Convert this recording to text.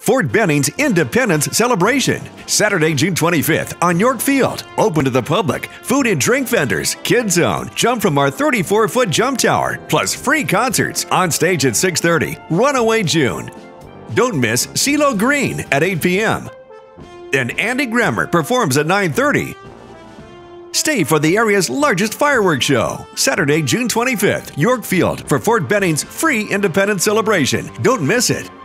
Fort Benning's Independence Celebration. Saturday, June 25th on York Field. Open to the public. Food and drink vendors. Kids Zone. Jump from our 34-foot jump tower. Plus free concerts. On stage at 6:30. Runaway June. Don't miss CeeLo Green at 8 p.m. And Andy Grammer performs at 9:30. Stay for the area's largest fireworks show. Saturday, June 25th. York Field for Fort Benning's free Independence Celebration. Don't miss it.